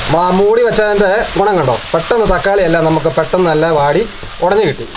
മൂടി വെച്ചതിൻ്റെ ഗുണം കണ്ടോ, പെട്ടെന്ന് തക്കാളിയെല്ലാം നമുക്ക് പെട്ടെന്ന് നല്ല വാടി ഉടഞ്ഞു കിട്ടി.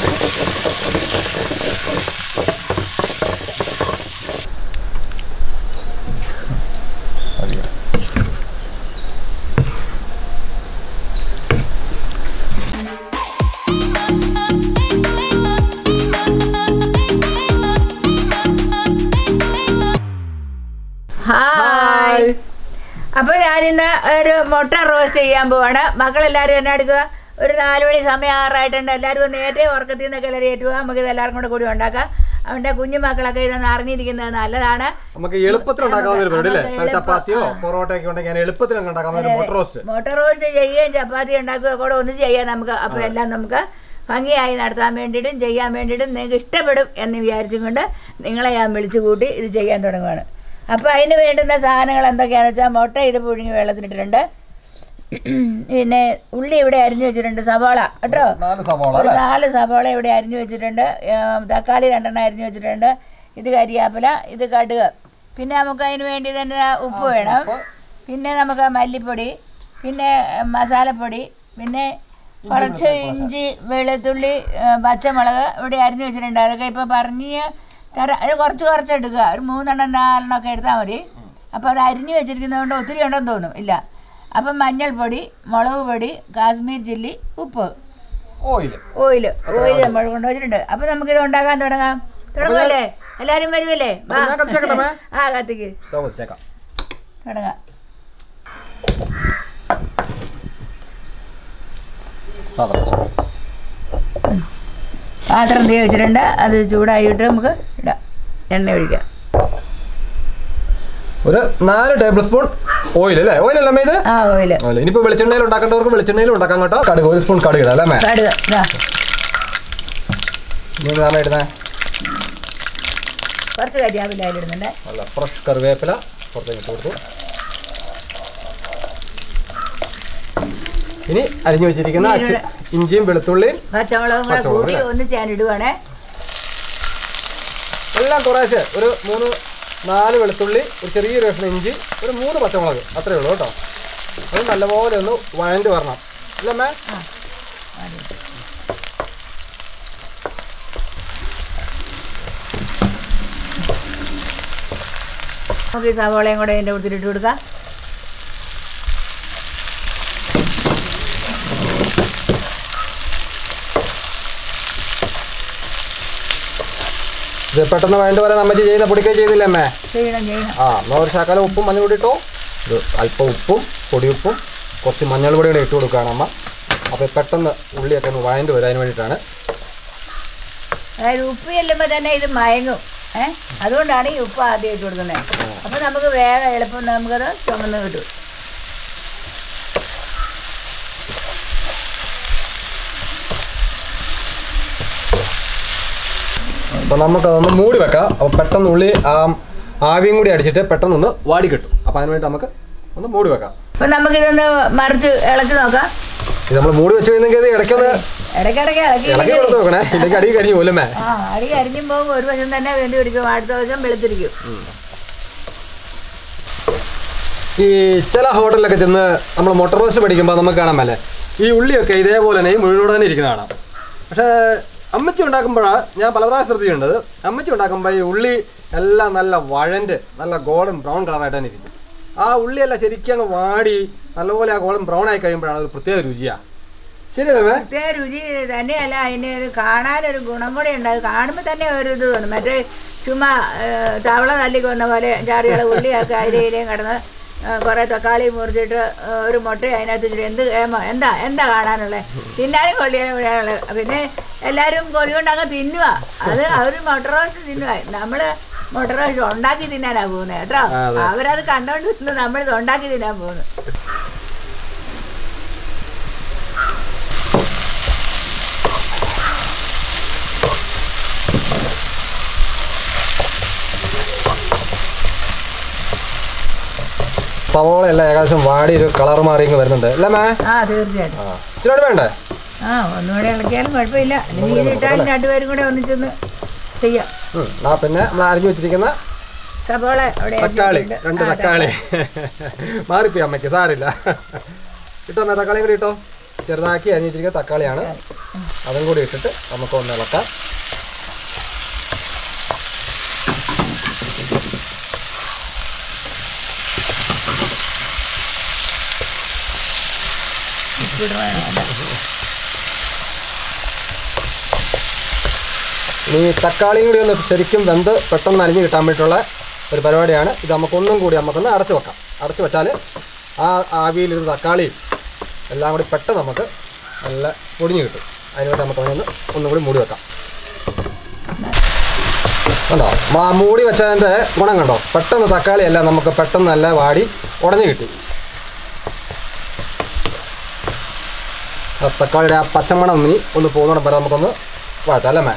ഹായ്. അപ്പോൾ ഞാനിന്ന് ഒരു മുട്ട റോസ്റ്റ് ചെയ്യാൻ പോവാണ്. മക്കളെല്ലാവരും എന്നെ എടുക്കുക. ഒരു 4 മണി സമയം ആറായിട്ടുണ്ട്. എല്ലാവരും നേരത്തെ ഉറക്കത്തിൽ നിന്നൊക്കെ എല്ലാവരും ഏറ്റുക. നമുക്ക് ഇത് എല്ലാവർക്കും കൂടി ഉണ്ടാക്കാം. അവൻ്റെ കുഞ്ഞു മക്കളൊക്കെ ഇതൊന്ന് അറിഞ്ഞിരിക്കുന്നത് നല്ലതാണ്. നമുക്ക് എളുപ്പത്തിൽ ചപ്പാത്തിയോ പൊറോട്ടയൊക്കെ ഉണ്ടെങ്കിൽ എളുപ്പത്തിൽ മുട്ട റോസ്റ്റ് ചെയ്യുകയും ചപ്പാത്തി ഉണ്ടാക്കുകയും കൂടെ ഒന്ന് ചെയ്യാം നമുക്ക്. അപ്പോൾ എല്ലാം നമുക്ക് ഭംഗിയായി നടത്താൻ വേണ്ടിയിട്ടും ചെയ്യാൻ വേണ്ടിയിട്ടും നിങ്ങൾക്ക് ഇഷ്ടപ്പെടും എന്ന് വിചാരിച്ചും കൊണ്ട് നിങ്ങളെ ഞാൻ വിളിച്ചു കൂട്ടി ഇത് ചെയ്യാൻ തുടങ്ങുകയാണ്. അപ്പോൾ അതിന് വേണ്ടുന്ന സാധനങ്ങൾ എന്തൊക്കെയാണെന്ന് വെച്ചാൽ മുട്ട ഇത് പുഴുങ്ങി വെള്ളത്തിലിട്ടിട്ടുണ്ട്. പിന്നെ ഉള്ളി ഇവിടെ അരിഞ്ഞു വെച്ചിട്ടുണ്ട്, സവാള കേട്ടോ, 4 സവാള ഇവിടെ അരിഞ്ഞു വെച്ചിട്ടുണ്ട്. തക്കാളി 2 അരിഞ്ഞു വെച്ചിട്ടുണ്ട്. ഇത് കരിയാപ്പില, ഇത് കടുക്. പിന്നെ നമുക്ക് അതിന് വേണ്ടി തന്നെ ഉപ്പ് വേണം. പിന്നെ നമുക്ക് മല്ലിപ്പൊടി, പിന്നെ മസാലപ്പൊടി, പിന്നെ കുറച്ച് ഇഞ്ചി, വെളുത്തുള്ളി, പച്ചമുളക് ഇവിടെ അരിഞ്ഞു വെച്ചിട്ടുണ്ട്. അതൊക്കെ ഇപ്പോൾ പറഞ്ഞ് തരാം. അത് കുറച്ച് എടുക്കുക. ഒരു 3 4 ഒക്കെ എടുത്താൽ മതി. അപ്പോൾ അത് അരിഞ്ഞു വെച്ചിരിക്കുന്നതുകൊണ്ട് ഒത്തിരി ഉണ്ടെന്ന് തോന്നും. ഇല്ല. അപ്പം മഞ്ഞൾപ്പൊടി, മുളക് പൊടി, കാശ്മീർ ചില്ലി, ഉപ്പ്, ഓയിൽ നമ്മൾ കൊണ്ടുവച്ചിട്ടുണ്ട്. അപ്പം നമുക്കിത് ഉണ്ടാക്കാൻ തുടങ്ങാമല്ലേ? എല്ലാവരും വരുമല്ലേ? ആ, കത്തിക്ക് തുടങ്ങാം. പാത്രം തീ വെച്ചിട്ടുണ്ട്. അത് ചൂടായിട്ട് നമുക്ക് ഇടാം. എണ്ണ ഒഴിക്കാം. ഒരു 4 ടേബിൾ സ്പൂൺ ഓയിൽ അല്ലേ? ഓയിലല്ലേ ഇത്? ആ, ഓയിൽ. ഇനിയിപ്പോൾ വെളിച്ചെണ്ണയിൽ ഉണ്ടാക്കേണ്ടവർക്ക് വെളിച്ചെണ്ണയിൽ ഉണ്ടാക്കാം കേട്ടോ. കടുക് 1 സ്പൂൺ കടുക് ഇടാം അല്ലേ? കടുക് ഇടുന്നത് കുറച്ച് കരിയാപ്പില അതിലിടുന്നുണ്ട്. അല്ല, ഫ്രഷ് കറിവേപ്പില പുറത്തേക്ക് ഇട്ട് കൊടുത്തു. ഇനി അരിഞ്ഞു വെച്ചിരിക്കുന്ന ഇഞ്ചിയും വെളുത്തുള്ളിയും പച്ചമുളകും കൂടി ഒന്ന് ചേനിടുവാണേ. എല്ലാം കുറേശ്ശെ ഒരു 3-4 വെളുത്തുള്ളി, ഒരു ചെറിയൊരു കഷ്ണം ഇഞ്ചി, ഒരു 3 പച്ചമുളക്, അത്രയേ ഉള്ളൂ കേട്ടോ. അത് നല്ലപോലെ ഒന്ന് വഴണ്ട് വരണം അല്ലേ അമ്മേ? നമുക്ക് ഈ സവാളയും കൂടെ അതിൻ്റെ കൊടുത്തിട്ട് കൊടുക്കാം. ഇത് പെട്ടെന്ന് വഴണ്ട് വരാൻ അമ്മച്ചി ചെയ്യുന്ന പൊടിക്കൈ ചെയ്തില്ലേ അമ്മേ? ചെയ്യണം. ആ, എന്നാൽ ഒരു ശകലം ഉപ്പും മഞ്ഞൾ പൊടി ഇട്ടോ. ഇത് അല്പം ഉപ്പും പൊടിയുപ്പും കുറച്ച് മഞ്ഞൾ പൊടി കൂടെ ഇട്ട് കൊടുക്കുകയാണ് അമ്മ. അപ്പോൾ പെട്ടെന്ന് ഉള്ളിയൊക്കെ ഒന്ന് വഴണ്ട് വരാൻ വേണ്ടിയിട്ടാണ്. അതായത് ഉപ്പ് ചെല്ലുമ്പോൾ തന്നെ ഇത് മയങ്ങും. അതുകൊണ്ടാണ് ഈ ഉപ്പ് ആദ്യം ഇട്ട് കൊടുക്കുന്നത്. അപ്പോൾ നമുക്ക് വേഗം എളുപ്പം നമുക്കത് ചുമന്ന് കിട്ടും. അപ്പോൾ നമുക്കതൊന്ന് മൂടി വെക്കാം. അപ്പോൾ പെട്ടെന്ന് ഉള്ളി ആവിയും കൂടി അടിച്ചിട്ട് പെട്ടെന്നൊന്ന് വാടി കിട്ടും. അപ്പോൾ അതിന് വേണ്ടി നമുക്ക് ഒന്ന് മൂടി വെക്കാം. അപ്പോൾ നമുക്കിതൊന്ന് മറിച്ച് ഇളക്കി നോക്കാം. ഇത് നമ്മൾ മൂടി വെച്ച് കഴിഞ്ഞെങ്കിൽ ഇടയ്ക്കൊന്ന് ഇളക്കി കൊടുത്ത് നോക്കണേ, ഇല്ലെങ്കിൽ അടി കരിഞ്ഞു പോലേ. അടി കരിഞ്ഞും പോകുമ്പോൾ ഒരു വശം തന്നെ വേണ്ടി പിടിക്കും, അടുത്ത വശം വെളുത്തിരിക്കും. ഈ ചില ഹോട്ടലിലൊക്കെ ചെന്ന് നമ്മൾ മുട്ട റോസ്റ്റ് പഠിക്കുമ്പോൾ നമുക്ക് കാണാൻ പറ്റേ ഈ ഉള്ളിയൊക്കെ ഇതേപോലെ തന്നെ മുഴുവൻ തന്നെ ഇരിക്കുന്ന കാണാം. പക്ഷേ അമ്മച്ചി ഉണ്ടാക്കുമ്പോഴാണ് ഞാൻ പല പ്രാവശ്യം ശ്രദ്ധിക്കേണ്ടത്, അമ്മച്ചി ഉണ്ടാക്കുമ്പോൾ ഈ ഉള്ളി എല്ലാം നല്ല വഴണ്ട് നല്ല ഗോൾഡൻ ബ്രൗൺ കളറായിട്ട് തന്നെ ഇരിക്കും. ആ ഉള്ളിയെല്ലാം ശരിക്കും അങ്ങ് വാടി നല്ലപോലെ ആ ഗോൾഡൻ ബ്രൗൺ ആയി കഴിയുമ്പോഴാണ് ഒരു പ്രത്യേക രുചിയാണ്. ശരിയല്ലേ? പ്രത്യേക രുചി തന്നെയല്ല, അതിന് ഒരു കാണാനൊരു ഗുണം കൂടെ ഉണ്ട്. അത് കാണുമ്പോൾ തന്നെ ഒരു ഇത് തോന്നും. മറ്റേ ചുമ്മാ തവള തല്ലിക്കൊന്ന പോലെ ചാറികളെ ഉള്ളിയൊക്കെ അതിലേയും കിടന്ന് കുറേ തക്കാളി മുറിച്ചിട്ട് ഒരു മുട്ട അതിനകത്ത് വെച്ചിട്ട് എന്താ കാണാനുള്ളത്? തിന്നാനും കൊള്ളിയാനുള്ളത്. പിന്നെ എല്ലാവരും കൊതി കൊണ്ടങ്ങ് തിന്നുക. അത് അവർ മുട്ട റോസ്റ്റ് തിന്നുക. നമ്മൾ മുട്ട റോസ്റ്റ് ഉണ്ടാക്കി തിന്നാനാണ് പോകുന്നത് കേട്ടോ. അവരത് കണ്ടോണ്ട് തിന്നു, നമ്മളിത് ഉണ്ടാക്കി തിന്നാൻ പോകുന്നു. സവോള എല്ലാം ഏകദേശം വാടി ഒരു കളർ മാറി വരുന്നുണ്ട് അല്ലേ മേ? ആ, തീർച്ചയായിട്ടും. ഇച്ചിരി വേണ്ടേ? ഒന്നുകൂടെ ഇളക്കിയാലും കുഴപ്പമില്ല. മീനിട്ടാലും രണ്ടുപേരും കൂടെ ഒന്നിച്ചൊന്ന് ചെയ്യാം. പിന്നെ നമ്മൾ അരിഞ്ഞു വെച്ചിരിക്കുന്ന സവോള തക്കാളി, 2 തക്കാളി മാറിപ്പോയി അമ്മയ്ക്ക്, സാരില്ല. ഇട്ടോ അമ്മ തക്കാളിയും കൂടി ഇട്ടോ. ചെറുതാക്കി അരിഞ്ഞിരിക്കുന്ന തക്കാളിയാണ്, അതും കൂടി ഇട്ടിട്ട് നമുക്കൊന്ന് ഇളക്കാം. ഇനി തക്കാളിയും കൂടി ഒന്ന് ശരിക്കും വെന്ത് പെട്ടെന്ന് അരിഞ്ഞ് കിട്ടാൻ വേണ്ടിയിട്ടുള്ള ഒരു പരിപാടിയാണ് ഇത്. നമുക്കൊന്ന് അടച്ചു വെക്കാം. അടച്ചു വെച്ചാൽ ആ ആവിയിലിരുന്ന് തക്കാളിയും എല്ലാം കൂടി പെട്ടെന്ന് നമുക്ക് നല്ല പൊടിഞ്ഞ് കിട്ടും. അതിനുവേണ്ടി നമുക്ക് ഒന്നും കൂടി മൂടി വെക്കാം. കണ്ടോ, മൂടി വെച്ചതിൻ്റെ ഗുണം കണ്ടോ, പെട്ടെന്ന് തക്കാളിയെല്ലാം നമുക്ക് പെട്ടെന്ന് നല്ല വാടി ഉടഞ്ഞു കിട്ടി. തക്കാളിയുടെ ആ പച്ചമണം ഒന്ന് പോകുന്നോടെ വരെ നമുക്കൊന്ന് വാട്ടാം അല്ലേ മേ?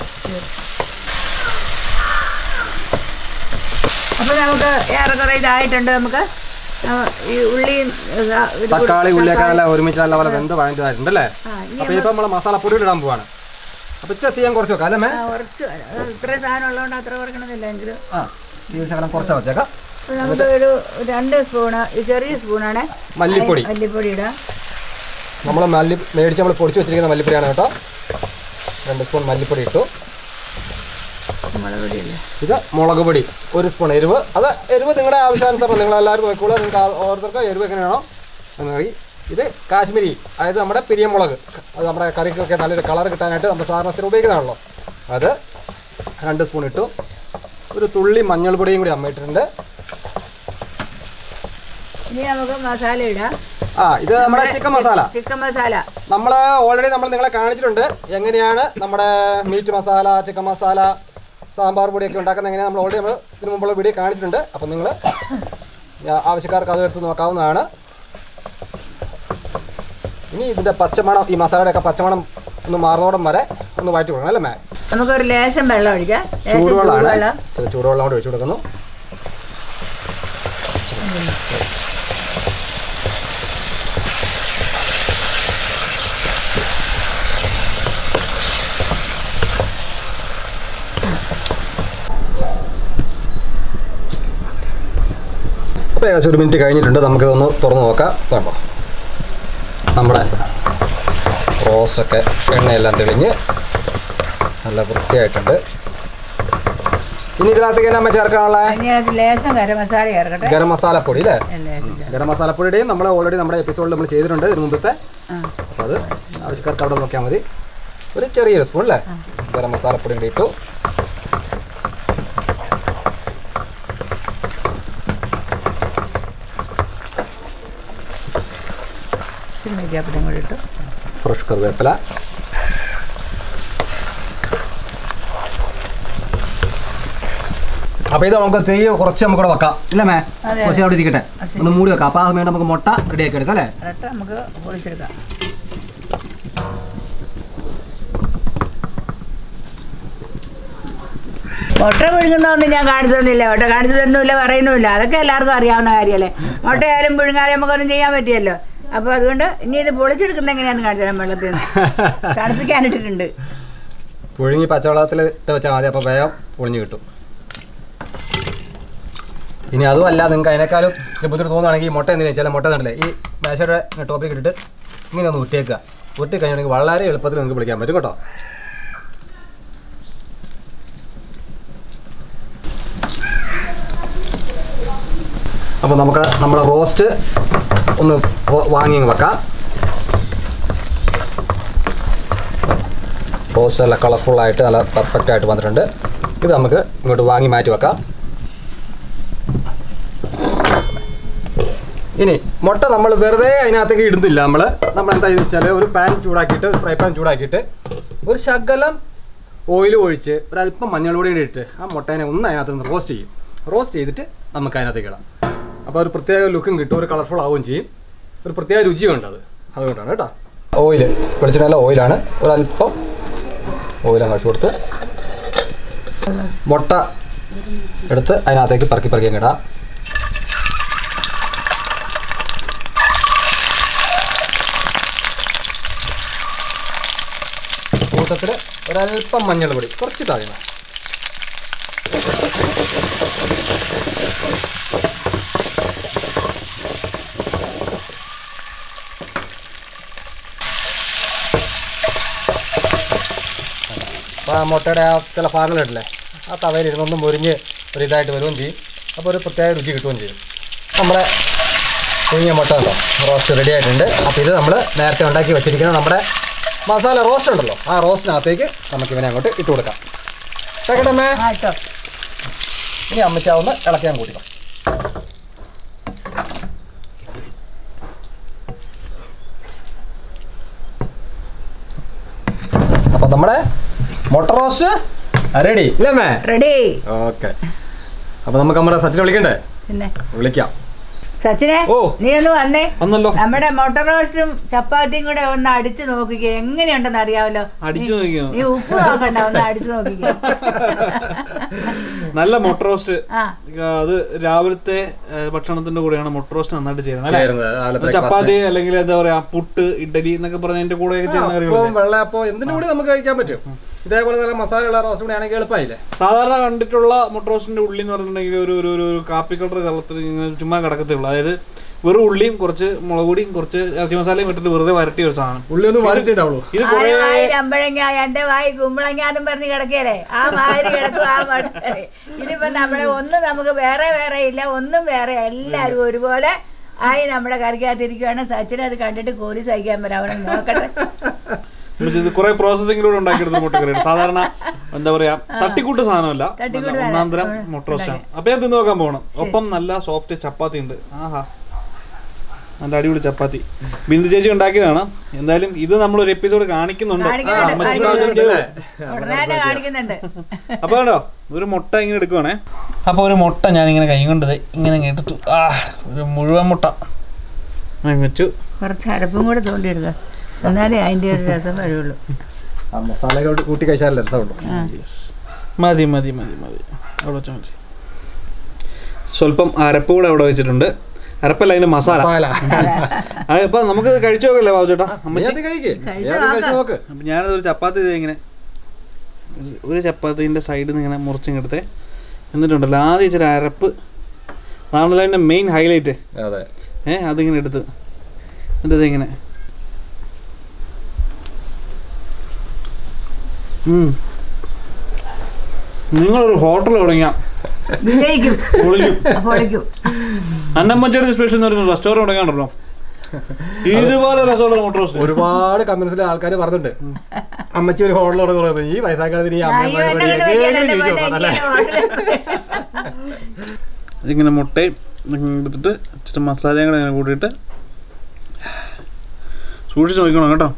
അപ്പോൾ നമുക്ക് ഏറെക്കുറെ ഇതായിട്ടുണ്ട്. നമുക്ക് ഈ ഉള്ളിയും തക്കാളി ഉള്ളിയൊക്കെ നല്ല ഒരുമിച്ച് നല്ല പോലെ വെന്ത് വഴഞ്ഞതായിട്ടുണ്ട് അല്ലേ? അപ്പോൾ ഇപ്പോൾ നമ്മൾ മസാലപ്പൊടി ഇടാൻ പോവാണ്. അപ്പോൾ ഇച്ച തീയാൻ കുറച്ച് വെക്കാം അല്ലേ മേ? കുറച്ച് ഇത്രയും സാധനം ഉള്ളതുകൊണ്ട് അത്ര കുറക്കണമെന്നില്ല എങ്കിലും ശകലം കുറച്ച് വെച്ചേക്കാം. നമുക്ക് ഒരു 2 സ്പൂണ്, ചെറിയ സ്പൂണാണ് മല്ലിപ്പൊടി ഇടാം. നമ്മൾ മേടിച്ച് നമ്മൾ പൊടിച്ച് വെച്ചിരിക്കുന്ന മല്ലിപ്പൊടിയാണ് കേട്ടോ. 2 സ്പൂൺ മല്ലിപ്പൊടി ഇട്ടു. ഇത് മുളക് പൊടി 1 സ്പൂൺ. എരിവ് നിങ്ങളുടെ ആവശ്യാനുസരണം നിങ്ങളെല്ലാവരും നോക്കിക്കോളൂ. നിങ്ങൾക്ക് ഓരോരുത്തർക്ക് എരിവ് എങ്ങനെയാണോ എന്ന്. ഇത് കാശ്മീരി, അതായത് നമ്മുടെ പിരിയമുളക്. അത് നമ്മുടെ കറിക്കൊക്കെ നല്ലൊരു കളർ കിട്ടാനായിട്ട് നമ്മൾ സാധാരണ ഉപയോഗിക്കുന്നതാണല്ലോ. അത് 2 സ്പൂൺ ഇട്ടു. ഒരു തുള്ളി മഞ്ഞൾപ്പൊടിയും കൂടി അമ്മ ഇട്ടിട്ടുണ്ട്. ഇനി നമുക്ക് മസാല ഇടാം. ഇത് നമ്മുടെ ചിക്കൻ മസാല. നമ്മൾ ഓൾറെഡി നിങ്ങളെ കാണിച്ചിട്ടുണ്ട് എങ്ങനെയാണ് നമ്മുടെ മീറ്റ് മസാല, ചിക്കൻ മസാല, സാമ്പാർ പൊടിയൊക്കെ ഉണ്ടാക്കുന്നത് എങ്ങനെയാണ് നമ്മൾ ഓൾറെഡി ഇതിനു മുമ്പുള്ള വീഡിയോ കാണിച്ചിട്ടുണ്ട്. അപ്പം നിങ്ങൾ ആവശ്യക്കാർക്ക് അത് എടുത്ത് നോക്കാവുന്നതാണ്. ഇനി ഇതിൻ്റെ പച്ചമണം, ഈ മസാലയുടെയൊക്കെ പച്ചമണം ഒന്ന് മാറുന്നോടം വരെ ഒന്ന് വഴറ്റി കൊടുക്കണം അല്ലേ മേ? നമുക്കൊരു ലേശം വെള്ളം ഒഴിക്കാം. ചൂടുവെള്ളമാണ്, ചൂടുവെള്ളം കൂടി ഒഴിച്ചു കൊടുക്കുന്നു. അപ്പോൾ ഏകദേശം 1 മിനിറ്റ് കഴിഞ്ഞിട്ടുണ്ട്. നമുക്കിതൊന്ന് തുറന്ന് നോക്കാം. കേട്ടോ, നമ്മുടെ റോസ്റ്റൊക്കെ എണ്ണയെല്ലാം തെളിഞ്ഞ് നല്ല വൃത്തിയായിട്ടുണ്ട്. ഇനി ഇതിനകത്തേക്ക് അമ്മ ചേർക്കാനുള്ള ഗരം മസാലപ്പൊടി അല്ലേ? ഗരം മസാലപ്പൊടിയുടെയും നമ്മൾ ഓൾറെഡി നമ്മുടെ എപ്പിസോഡിൽ നമ്മൾ ചെയ്തിട്ടുണ്ട് ഇതിന് മുമ്പത്തെ. അപ്പോൾ അത് ആവശ്യക്കാർക്ക് അവിടെ നോക്കിയാൽ മതി. ഒരു ചെറിയൊരു സ്പൂൺ അല്ലേ ഗരം മസാലപ്പൊടി കൂടി ഇട്ടു. ഫ്രഷ് കറിവേപ്പില. അപ്പോൾ ഇത് നമുക്ക് തീ കുറച്ച് നമുക്കിവിടെ വെക്കാം ഇല്ലേ മേ? കുറച്ച് അവിടെ ഇരിക്കട്ടെ, ഒന്ന് മൂടി വെക്കാം. അപ്പോൾ ആ സമയം നമുക്ക് മുട്ട റെഡിയാക്കി എടുക്കാം അല്ലേ? നമുക്ക് പൊളിച്ചെടുക്കാം. മുട്ട പുഴുങ്ങുന്നതൊന്നും ഞാൻ കാണിച്ചു തന്നില്ല. മുട്ട കാണിച്ചു തരുന്നില്ല, പറയുന്നുമില്ല. അതൊക്കെ എല്ലാവർക്കും അറിയാവുന്ന കാര്യമല്ലേ. മുട്ടയായാലും പുഴുങ്ങാലും നമുക്കൊന്നും ചെയ്യാൻ പറ്റിയല്ലോ. അപ്പോൾ അതുകൊണ്ട് ഇനി ഇത് പൊളിച്ചെടുക്കുന്ന എങ്ങനെയാണെന്ന് കാണിച്ചു തരാം. വെള്ളത്തിൽ നിന്ന് തണുപ്പിക്കാനിട്ടിട്ടുണ്ട്. പുഴുങ്ങി പച്ചവെള്ളത്തിൽ ഇട്ട് വെച്ചാൽ മതി, അപ്പോൾ വേഗം പൊളിഞ്ഞ് കിട്ടും. ഇനി അതുമല്ല നിങ്ങൾക്ക് അതിനേക്കാളും ബുദ്ധിമുട്ട് തോന്നുകയാണെങ്കിൽ ഈ മുട്ട എന്തിനാ വെച്ചാൽ മുട്ട കണ്ടില്ലേ ഈ മേശയുടെ ടോപ്പിക്ക് ഇട്ടിട്ട് ഇങ്ങനെ ഒന്ന് ഉരുട്ടിയേക്കുക. ഉരുട്ടി കഴിഞ്ഞിട്ടുണ്ടെങ്കിൽ വളരെ എളുപ്പത്തിൽ നിങ്ങൾക്ക് വിളിക്കാൻ പറ്റും കേട്ടോ. അപ്പോൾ നമുക്ക് നമ്മുടെ റോസ്റ്റ് ഒന്ന് വാങ്ങി വെക്കാം. റോസ്റ്റ് നല്ല കളർഫുള്ളായിട്ട് നല്ല പെർഫെക്റ്റായിട്ട് വന്നിട്ടുണ്ട്. ഇത് നമുക്ക് ഇങ്ങോട്ട് വാങ്ങി മാറ്റി വെക്കാം. ഇനി മുട്ട നമ്മൾ വെറുതെ അതിനകത്തേക്ക് ഇടുന്നില്ല. നമ്മൾ എന്താ വെച്ചാൽ ഒരു പാൻ ചൂടാക്കിയിട്ട്, ഫ്രൈ പാൻ ചൂടാക്കിയിട്ട് ഒരു ശകലം ഓയിൽ ഒഴിച്ച് ഒരല്പം മഞ്ഞൾ പൊടി ഇട്ട് ആ മുട്ടേനെ ഒന്ന് അതിനകത്ത് നിന്ന് റോസ്റ്റ് ചെയ്യും. റോസ്റ്റ് ചെയ്തിട്ട് നമുക്ക് അതിനകത്തേക്ക് ഇടാം. അപ്പോൾ ഒരു പ്രത്യേക ലുക്കും കിട്ടും, ഒരു കളർഫുൾ ആവുകയും ചെയ്യും, ഒരു പ്രത്യേക രുചിയുണ്ട്. അതുകൊണ്ടാണ് കേട്ടോ. ഓയിൽ വെളിച്ചെണ്ണ ഓയിലാണ്, ഒരല്പം ഓയിലാണ് ഒഴിച്ചു കൊടുത്ത് മുട്ട എടുത്ത് അതിനകത്തേക്ക് പറക്കി ഇടാം. കൂട്ടത്തിൽ ഒരല്പം മഞ്ഞൾ പൊടി കുറച്ച് താഴെ. അപ്പോൾ ആ മുട്ടയുടെ ആ ചില ഭാഗങ്ങളിട്ടില്ലേ ആ തവയിൽ ഇരുന്നൊന്നും മുരിഞ്ഞ് ഒരു ഇതായിട്ട് വരുകയും ചെയ്യും. അപ്പോൾ ഒരു പ്രത്യേക രുചി കിട്ടുകയും ചെയ്യും. നമ്മുടെ പുഴുങ്ങിയ മുട്ട ഉണ്ടോ റോസ്റ്റ് റെഡി ആയിട്ടുണ്ട്. അപ്പോൾ ഇത് നമ്മൾ നേരത്തെ ഉണ്ടാക്കി വെച്ചിരിക്കുന്ന നമ്മുടെ മസാല റോസ്റ്റ് ഉണ്ടല്ലോ ആ റോസ്റ്റിനകത്തേക്ക് നമുക്ക് ഇവനെ അങ്ങോട്ട് ഇട്ട് കൊടുക്കാം. കേട്ടമ്മേ ഇനി അമ്മച്ചാവുന്ന ഇളക്കാൻ കൂട്ടിക്കാം. അപ്പോൾ നമ്മുടെ മുട്ട റോസ്റ്റ് റെഡി ഇല്ലേ? റെഡി. ഓക്കെ. അപ്പോൾ നമുക്ക് നമ്മുടെ സച്ചിനെ വിളിക്കണ്ടേ? പിന്നെ വിളിക്കാം. സച്ചിനെ നീ ഒന്ന് വന്നേ. വന്നല്ലോ. നമ്മുടെ മുട്ട റോസ്റ്റും ചപ്പാത്തിയും കൂടെ ഒന്ന് അടിച്ചു നോക്കിക്കേ, എങ്ങനെയുണ്ടെന്ന് അറിയാമല്ലോ. നീ ഉപ്പ് നോക്കണ്ട, ഒന്ന് അടിച്ചു നോക്കിക്കേ. നല്ല മുട്ട റോസ്റ്റ്. അത് രാവിലത്തെ ഭക്ഷണത്തിന്റെ കൂടെയാണ് മുട്ട റോസ്റ്റ് നന്നായിട്ട് ചെയ്യുന്നത്. ചപ്പാത്തി അല്ലെങ്കിൽ എന്താ പറയാ പുട്ട് ഇഡലി എന്നൊക്കെ പറഞ്ഞ അതിന്റെ കൂടെ വെള്ളയപ്പോ എന്തിനും കൂടി നമുക്ക് കഴിക്കാൻ പറ്റും. ഇതേപോലെ നല്ല മസാലയുള്ള റോസ്റ്റ് കൂടെ ആണെങ്കിൽ എളുപ്പമായില്ലേ? സാധാരണ കണ്ടിട്ടുള്ള മുട്ട റോസ്റ്റിന്റെ ഉള്ളി എന്ന് പറഞ്ഞിട്ടുണ്ടെങ്കിൽ ഒരു കാപ്പി കളർ കളത്തിൽ ചുമ്മാ കിടക്കത്തേ ഉള്ളൂ. അതായത് വെറും ഉള്ളിയും കുറച്ച് മുളക് പൊടിയും കുറച്ച് ഇറച്ചി മസാലയും ഇട്ടിട്ട് വെറുതെ വരട്ടിയ ഒരു സാധനം. ഉള്ളി ഒന്നും വരട്ടിണ്ടാവുള്ളൂ. ഇത് അമ്പഴങ്ങ എന്റെ വായി കുമ്പളങ്ങാന്നും പറഞ്ഞ് കിടക്കല്ലേ, ആ മാതിരി കിടക്കും ആ മട്ട. ഇതിപ്പോ നമ്മളെ ഒന്നും നമുക്ക് വേറെ വേറെ ഇല്ല, ഒന്നും വേറെ, എല്ലാരും ഒരുപോലെ ആയി നമ്മുടെ കറിക്കകത്തിരിക്കുകയാണ്. സച്ചിനെ അത് കണ്ടിട്ട് കോരി സഹിക്കാൻ പറ്റും. അവനെ നോക്കട്ടെ. കുറെ പ്രോസസ്സിംഗിലൂടെ ഉണ്ടാക്കിയെടുത്ത മുട്ടക്കറി. സാധാരണ എന്താ പറയാ തട്ടിക്കൂട്ട് സാധനമല്ല, ഒന്നാന്തരം മുട്ട റോസ്റ്റാണ്. അപ്പൊ ഞാൻ തിന്ന് നോക്കാൻ പോകണം. ഒപ്പം നല്ല സോഫ്റ്റ് ചപ്പാത്തി ഉണ്ട്. ആഹാ, നല്ല അടിപൊളി ചപ്പാത്തി ബിന്ദു ചേച്ചി ഉണ്ടാക്കിയതാണ്. എന്തായാലും ഇത് നമ്മളൊരു എപ്പിസോഡ് കാണിക്കുന്നുണ്ട്. അപ്പൊ കേട്ടോ ഒരു മുട്ട ഇങ്ങനെ എടുക്കുവാണേ. അപ്പൊ ഒരു മുട്ട ഞാൻ ഇങ്ങനെ കൈ കൊണ്ട് ഇങ്ങനെ എടുത്തു. ഒരു മുഴുവൻ മുട്ട വെച്ചു. കുറച്ച് അരപ്പും കൂടെ തോണ്ടിയെടുക്കുക, എന്നാലേ അതിന്റെ ഒരു രസം വരുള്ളൂ. മസാല കൂട്ടി കഴിച്ചാലേ രസമുള്ളൂ. മതി മതി മതി മതി അവിടെ വെച്ചാൽ മതി. സ്വല്പം അരപ്പ് കൂടെ അവിടെ വെച്ചിട്ടുണ്ട്. അരപ്പല്ല, അതിന്റെ മസാല. അപ്പൊ നമുക്ക് കഴിച്ചു നോക്കല്ലേ ബാബു ചേട്ടാ? അപ്പൊ ഞാനതൊരു ചപ്പാത്തി ഇങ്ങനെ ഒരു ചപ്പാത്തിന്റെ സൈഡിൽ നിന്ന് ഇങ്ങനെ മുറിച്ചിങ്ങെടുത്തേ. എന്നിട്ടുണ്ടല്ലോ ആദ്യം ഇച്ചിരി അരപ്പ്, അതാണല്ലോ അതിന്റെ മെയിൻ ഹൈലൈറ്റ്. അതിങ്ങനെ എടുത്ത് എന്നിട്ട് ഇങ്ങനെ നിങ്ങളൊരു ഹോട്ടൽ തുടങ്ങിയ അന്നമ്മച്ചേരി സ്പെഷ്യൽ എന്ന് പറയുന്ന റെസ്റ്റോറൻറ്റ് തുടങ്ങാണ്ടല്ലോ. ഇതുപോലെ രസമുള്ള മുട്ട റോസ്റ്റ് ഒരുപാട് കമന്റ്സിൽ ആൾക്കാർ പറഞ്ഞിട്ടുണ്ട്. അമ്മച്ചി ഒരു ഹോട്ടൽ തുടങ്ങുന്നത് ഈ വയസ്സാക്കാലത്തിന് ഇതിങ്ങനെ മുട്ടയും എടുത്തിട്ട് ഇച്ചിരി മസാലയും കൂടെ ഇങ്ങനെ കൂട്ടിയിട്ട് സൂക്ഷിച്ച് നോക്കണം കേട്ടോ.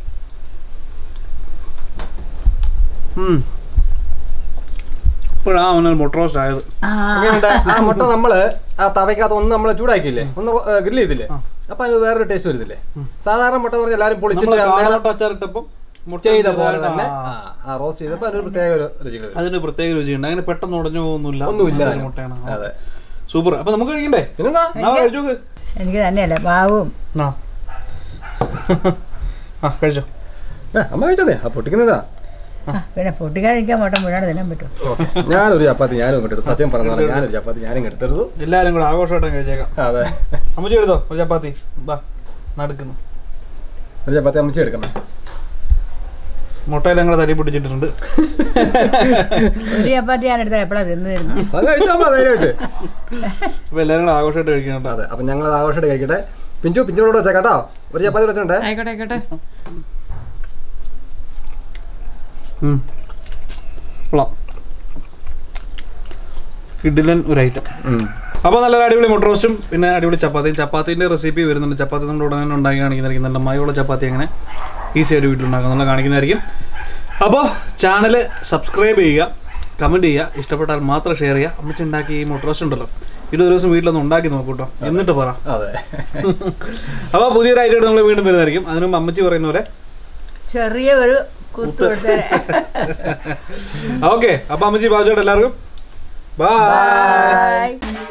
ഇപ്പോഴാ അവനൊരു മുട്ട റോസ്റ്റ് ആയത്. ആ മുട്ട നമ്മള് ആ തവയ്ക്കകത്ത് ഒന്ന് നമ്മള് ചൂടാക്കിയില്ലേ, ഒന്ന് ഗ്രില്ല് ചെയ്തില്ലേ, അപ്പൊ അതിന് വേറൊരു ടേസ്റ്റ് വരുന്നില്ലേ? സാധാരണ മുട്ട എന്ന് പറഞ്ഞാൽ എല്ലാവരും പൊളിച്ചിട്ട് ചെയ്ത പോലെ തന്നെ റോസ്റ്റ് ചെയ്തപ്പോ അതിന് പ്രത്യേക രുചിയുണ്ട്. അങ്ങനെ പെട്ടെന്ന് ഉടഞ്ഞു ഒന്നുമില്ല മുട്ടയാണ്. അതെ, സൂപ്പർ. അപ്പൊ നമുക്ക് കഴിക്കണ്ടേ? പിന്നെന്താ കഴിച്ചു. എനിക്ക് തന്നെയല്ലേ പാവും കഴിച്ചോ. അമ്മ കഴിച്ചതേ പൊട്ടിക്കുന്നതാ. പിന്നെ പൊട്ടിക്കാതിരിക്കാൻ മുട്ട മുഴുവൻ തിന്നാൻ പറ്റും. ഞാനൊരു ചപ്പാത്തി ഞാനും ഇങ്ങോട്ട് സത്യം പറഞ്ഞാൽ ഞാനൊരു ചപ്പാത്തി ഞാനും എടുത്തെടുത്തു. എല്ലാവരും കൂടെ ആഘോഷമായിട്ട് കഴിച്ചേക്കാം. അതെ, അമ്മച്ചി എടുത്തോ ഒരു ചപ്പാത്തി. നടക്കുന്നു ഒരു ചപ്പാത്തി അമ്മച്ചി എടുക്കണം. മുട്ടയെല്ലാം കൂടെ തരി പൊട്ടിച്ചിട്ടുണ്ട്. ഒരു ചപ്പാത്തി ഞാൻ എടുത്താൽ എപ്പോഴാണ് തിന്നു. അപ്പൊ എല്ലാവരും കൂടെ ആഘോഷമായിട്ട് കഴിക്കണം. അതെ, അപ്പൊ ഞങ്ങൾ ആഘോഷമായിട്ട് കഴിക്കട്ടെ. പിഞ്ചോട് വെച്ചാ കേട്ടോ, ഒരു ചപ്പാത്തി വെച്ചോണ്ടേ. ആയിക്കോട്ടെ. കിഡിലൻ ഒരു ഐറ്റം. അപ്പോൾ നല്ലൊരു അടിപൊളി മുട്ട റോസ്റ്റും പിന്നെ അടിപൊളി ചപ്പാത്തിയും. ചപ്പാത്തിൻ്റെ റെസിപ്പി വരുന്നുണ്ട്. ചപ്പാത്തി നമ്മൾ ഉടനെ തന്നെ ഉണ്ടാക്കി കാണിക്കുന്നതായിരിക്കും. നല്ല മയുള്ള ചപ്പാത്തി അങ്ങനെ ഈസി ആയിട്ട് വീട്ടിലുണ്ടാക്കുന്നുള്ള കാണിക്കുന്നതായിരിക്കും. അപ്പോൾ ചാനൽ സബ്സ്ക്രൈബ് ചെയ്യുക, കമൻറ്റ് ചെയ്യുക, ഇഷ്ടപ്പെട്ടാൽ മാത്രം ഷെയർ ചെയ്യുക. അമ്മച്ചി ഉണ്ടാക്കി ഈ മുട്ട റോസ്റ്റ് ഉണ്ടല്ലോ, ഇതൊരു ദിവസം വീട്ടിലൊന്ന് ഉണ്ടാക്കി നോക്കൂട്ടോ, എന്നിട്ട് പറ. അതെ, അപ്പോൾ പുതിയൊരു ഐറ്റമായിട്ട് നമ്മൾ വീണ്ടും വരുന്നതായിരിക്കും. അതിനും അമ്മച്ചി പറയുന്ന പോലെ ചെറിയ ഒരു കുത്ത്. ഓക്കെ, അപ്പോൾ അമ്മച്ചി ബാബുചേട്ടാ എല്ലാവർക്കും ബൈ.